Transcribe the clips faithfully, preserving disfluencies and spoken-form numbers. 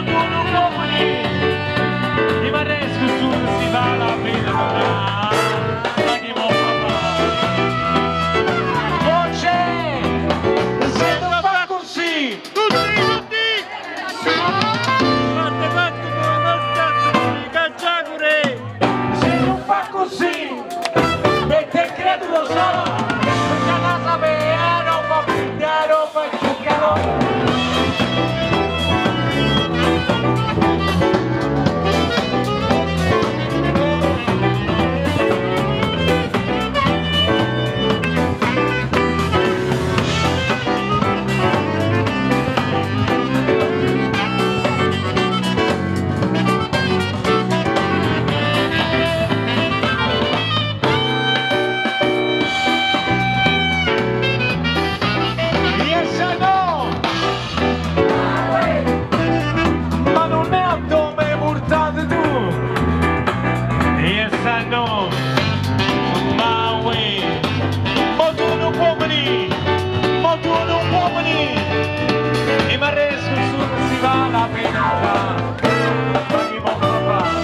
tu non muori, rimarrei su si va la pena, ma chi può fare? Non c'è, se non fa così, Tutti, tutti! Quante quante come stanno, cacciacure! se non fa così, perché credo lo so, questa casa mia non fa finta, non fa giocare. No, my way. Ma tu non puoi venire, ma tu non puoi venire. E mi arresto su si va la pena. Ma chi può fare?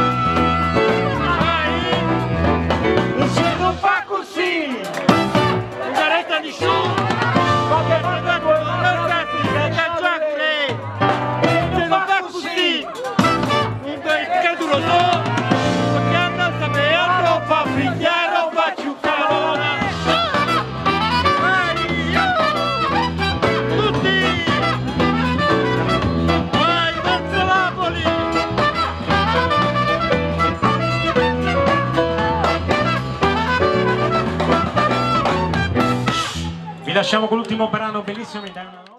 Se non fa così, Una retta di show! ma che guarda quello Cacciacure! Se non fa così! Un cadulo so! Perché andate a sapere, non fa frigliare, non fa giocare! Tutti! Vai, verso Napoli! Vi lasciamo con l'ultimo brano bellissimo.